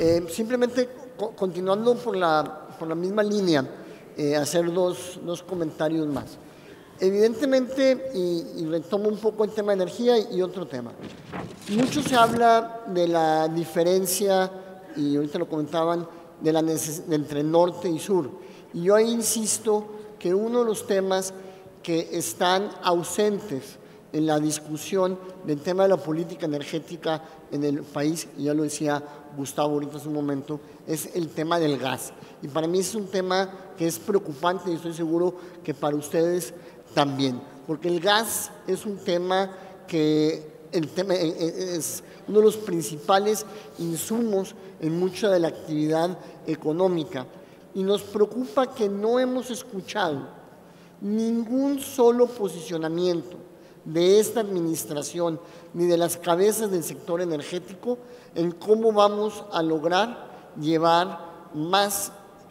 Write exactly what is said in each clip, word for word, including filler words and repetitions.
Eh, simplemente co continuando por la, por la misma línea, eh, hacer dos, dos comentarios más. Evidentemente, y, y retomo un poco el tema de energía y otro tema. Mucho se habla de la diferencia, y ahorita lo comentaban, de la de entre norte y sur. Y yo ahí insisto que uno de los temas que están ausentes en la discusión del tema de la política energética en el país, y ya lo decía Gustavo ahorita hace un momento, es el tema del gas. Y para mí es un tema que es preocupante y estoy seguro que para ustedes también, porque el gas es un tema que el tema es uno de los principales insumos en mucha de la actividad económica y nos preocupa que no hemos escuchado ningún solo posicionamiento de esta administración ni de las cabezas del sector energético en cómo vamos a lograr llevar más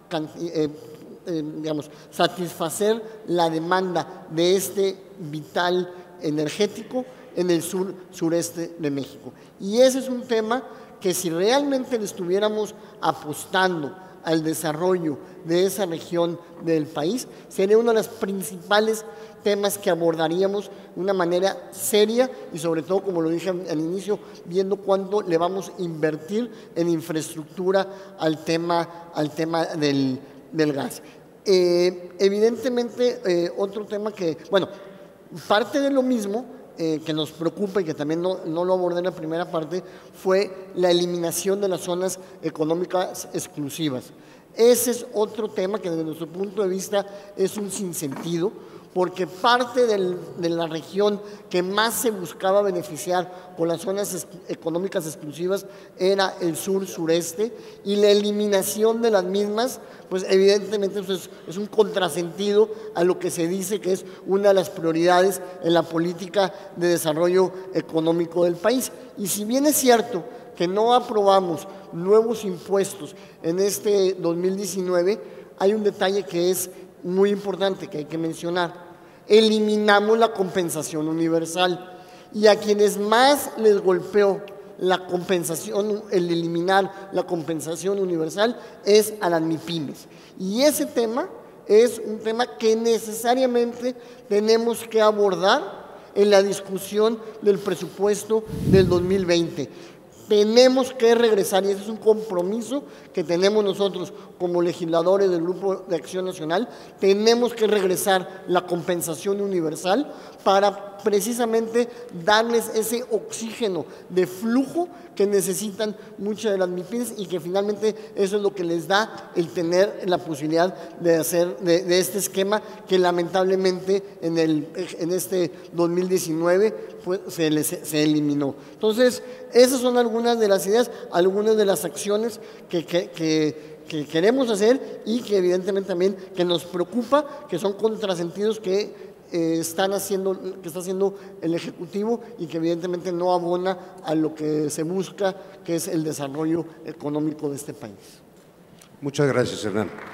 eh, eh, digamos, satisfacer la demanda de este vital energético en el sur sureste de México. Y ese es un tema que si realmente le estuviéramos apostando al desarrollo de esa región del país, sería uno de los principales temas que abordaríamos de una manera seria y sobre todo, como lo dije al inicio, viendo cuánto le vamos a invertir en infraestructura al tema, al tema del, del gas. Eh, evidentemente, eh, otro tema que, bueno, parte de lo mismo eh, que nos preocupa y que también no, no lo abordé en la primera parte fue la eliminación de las zonas económicas exclusivas. Ese es otro tema que desde nuestro punto de vista es un sinsentido, porque parte del, de la región que más se buscaba beneficiar con las zonas es, económicas exclusivas era el sur-sureste, y la eliminación de las mismas, pues evidentemente eso es, es un contrasentido a lo que se dice que es una de las prioridades en la política de desarrollo económico del país. Y si bien es cierto que no aprobamos nuevos impuestos en este dos mil diecinueve, hay un detalle que es muy importante que hay que mencionar. Eliminamos la compensación universal y a quienes más les golpeó la compensación, el eliminar la compensación universal es a las MIPYMES. Y ese tema es un tema que necesariamente tenemos que abordar en la discusión del presupuesto del dos mil veinte. Tenemos que regresar, y ese es un compromiso que tenemos nosotros como legisladores del Grupo de Acción Nacional, tenemos que regresar la compensación universal para precisamente darles ese oxígeno de flujo que necesitan muchas de las MIPYMES y que finalmente eso es lo que les da el tener la posibilidad de hacer de, de este esquema que lamentablemente en, el, en este dos mil diecinueve pues, se, les, se eliminó. Entonces, esas son algunas de las ideas, algunas de las acciones que, que, que, que queremos hacer y que evidentemente también que nos preocupa, que son contrasentidos que Eh, están haciendo, que está haciendo el Ejecutivo y que evidentemente no abona a lo que se busca, que es el desarrollo económico de este país. Muchas gracias, Hernán.